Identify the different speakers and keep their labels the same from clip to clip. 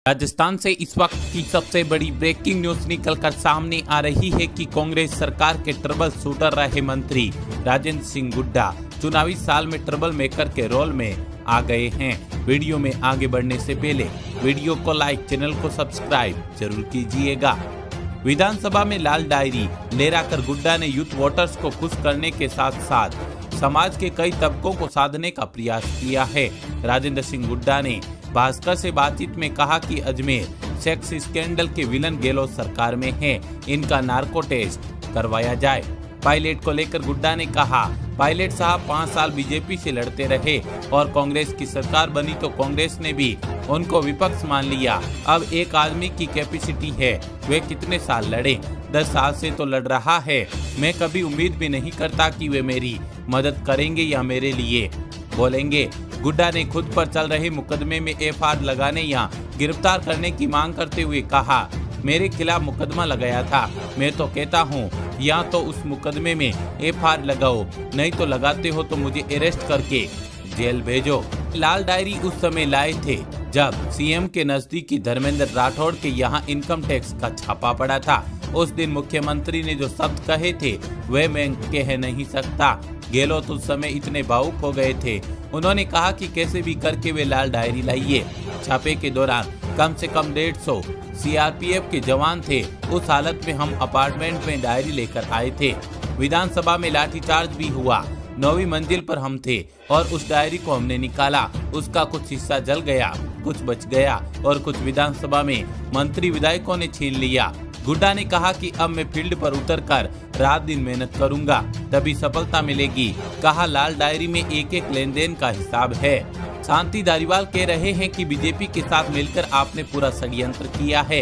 Speaker 1: राजस्थान से इस वक्त की सबसे बड़ी ब्रेकिंग न्यूज निकलकर सामने आ रही है कि कांग्रेस सरकार के ट्रबल शूटर रहे मंत्री राजेंद्र सिंह हुड्डा चुनावी साल में ट्रबल मेकर के रोल में आ गए हैं। वीडियो में आगे बढ़ने से पहले वीडियो को लाइक, चैनल को सब्सक्राइब जरूर कीजिएगा। विधानसभा में लाल डायरी लहराकर हुड्डा ने यूथ वोटर्स को खुश करने के साथ साथ समाज के कई तबकों को साधने का प्रयास किया है। राजेंद्र सिंह हुड्डा ने भास्कर से बातचीत में कहा कि अजमेर सेक्स स्कैंडल के विलन गहलोत सरकार में हैं, इनका नार्को टेस्ट करवाया जाए। पायलट को लेकर हुड्डा ने कहा, पायलट साहब 5 साल बीजेपी से लड़ते रहे और कांग्रेस की सरकार बनी तो कांग्रेस ने भी उनको विपक्ष मान लिया। अब एक आदमी की कैपेसिटी है, वे कितने साल लड़े? 10 साल से तो लड़ रहा है। मैं कभी उम्मीद भी नहीं करता कि वे मेरी मदद करेंगे या मेरे लिए बोलेंगे। हुड्डा ने खुद पर चल रहे मुकदमे में एफआईआर लगाने या गिरफ्तार करने की मांग करते हुए कहा, मेरे खिलाफ मुकदमा लगाया था, मैं तो कहता हूँ या तो उस मुकदमे में एफआईआर लगाओ, नहीं तो लगाते हो तो मुझे अरेस्ट करके जेल भेजो। लाल डायरी उस समय लाए थे जब सीएम के नजदीकी धर्मेंद्र राठौड़ के यहाँ इनकम टैक्स का छापा पड़ा था। उस दिन मुख्यमंत्री ने जो शब्द कहे थे वे मैं कह नहीं सकता। गहलोत उस समय इतने भावुक हो गए थे, उन्होंने कहा कि कैसे भी करके वे लाल डायरी लाइए। छापे के दौरान कम से कम 150 सीआरपीएफ के जवान थे। उस हालत में हम अपार्टमेंट में डायरी लेकर आए थे। विधानसभा में लाठीचार्ज भी हुआ। 9वीं मंजिल पर हम थे और उस डायरी को हमने निकाला। उसका कुछ हिस्सा जल गया, कुछ बच गया और कुछ विधानसभा में मंत्री विधायकों ने छीन लिया। हुड्डा ने कहा कि अब मैं फील्ड पर उतरकर रात दिन मेहनत करूंगा, तभी सफलता मिलेगी। कहा, लाल डायरी में एक एक लेन देन का हिसाब है। शांति धारीवाल कह रहे हैं कि बीजेपी के साथ मिलकर आपने पूरा षड्यंत्र किया है।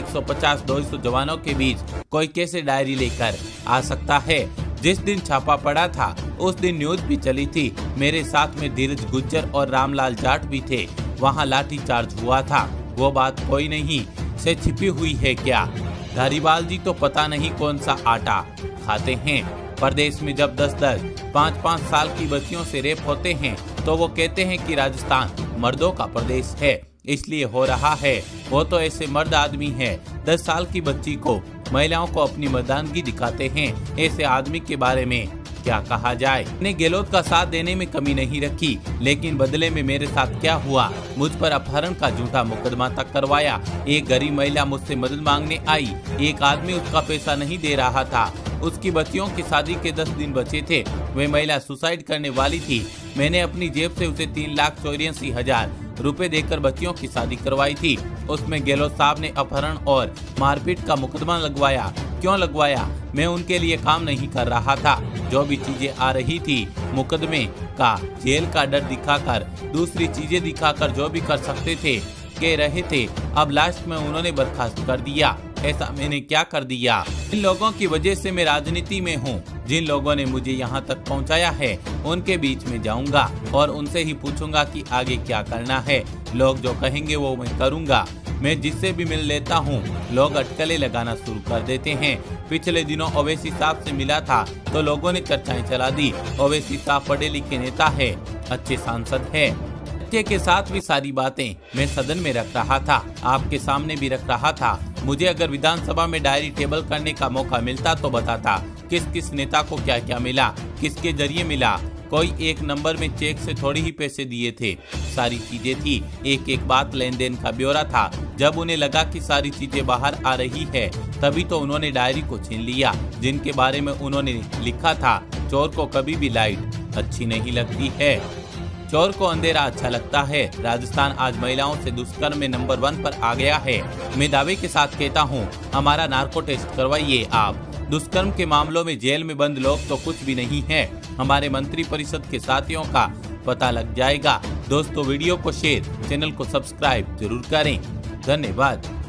Speaker 1: 150-200 जवानों के बीच कोई कैसे डायरी लेकर आ सकता है? जिस दिन छापा पड़ा था उस दिन न्यूज भी चली थी। मेरे साथ में धीरज गुज्जर और रामलाल जाट भी थे। वहाँ लाठीचार्ज हुआ था। वो बात कोई नहीं से छिपी हुई है क्या? धारीवाल जी तो पता नहीं कौन सा आटा खाते हैं। प्रदेश में जब 10-10, 5-5 साल की बच्चियों से रेप होते हैं तो वो कहते हैं कि राजस्थान मर्दों का प्रदेश है, इसलिए हो रहा है। वो तो ऐसे मर्द आदमी है, 10 साल की बच्ची को, महिलाओं को अपनी मर्दानगी दिखाते हैं। ऐसे आदमी के बारे में क्या कहा जाए? ने गहलोत का साथ देने में कमी नहीं रखी, लेकिन बदले में मेरे साथ क्या हुआ? मुझ पर अपहरण का झूठा मुकदमा तक करवाया। एक गरीब महिला मुझसे मदद मांगने आई, एक आदमी उसका पैसा नहीं दे रहा था। उसकी बच्चियों की शादी के 10 दिन बचे थे। वह महिला सुसाइड करने वाली थी। मैंने अपनी जेब से उसे 3,84,000 रुपए देकर बच्चियों की शादी करवाई थी। उसमें गहलोत साहब ने अपहरण और मारपीट का मुकदमा लगवाया। क्यों लगवाया? मैं उनके लिए काम नहीं कर रहा था। जो भी चीजें आ रही थी मुकदमे का, जेल का डर दिखाकर, दूसरी चीजें दिखाकर जो भी कर सकते थे कह रहे थे। अब लास्ट में उन्होंने बर्खास्त कर दिया। ऐसा मैंने क्या कर दिया? इन लोगों की वजह से मैं राजनीति में हूँ। जिन लोगों ने मुझे यहाँ तक पहुँचाया है उनके बीच में जाऊंगा और उनसे ही पूछूंगा कि आगे क्या करना है। लोग जो कहेंगे वो मैं करूंगा। मैं जिससे भी मिल लेता हूँ लोग अटकलें लगाना शुरू कर देते हैं। पिछले दिनों ओवैसी साहब से मिला था तो लोगों ने चर्चाएं चला दी। ओवैसी साहब पढ़े लिखे नेता है, अच्छे सांसद है। के साथ भी सारी बातें मैं सदन में रख रहा था, आपके सामने भी रख रहा था। मुझे अगर विधानसभा में डायरी टेबल करने का मौका मिलता तो बताता किस किस नेता को क्या क्या मिला, किसके जरिए मिला। कोई एक नंबर में चेक से थोड़ी ही पैसे दिए थे, सारी चीजें थी। एक एक बात लेन देन का ब्यौरा था। जब उन्हें लगा कि सारी चीजें बाहर आ रही है तभी तो उन्होंने डायरी को छीन लिया। जिनके बारे में उन्होंने लिखा था, चोर को कभी भी लाइट अच्छी नहीं लगती है, चोर को अंधेरा अच्छा लगता है। राजस्थान आज महिलाओं से दुष्कर्म में नंबर 1 पर आ गया है। मैं दावे के साथ कहता हूँ, हमारा नार्को टेस्ट करवाइए आप। दुष्कर्म के मामलों में जेल में बंद लोग तो कुछ भी नहीं है। हमारे मंत्री परिषद के साथियों का पता लग जाएगा। दोस्तों, वीडियो को शेयर, चैनल को सब्सक्राइब जरूर करें। धन्यवाद।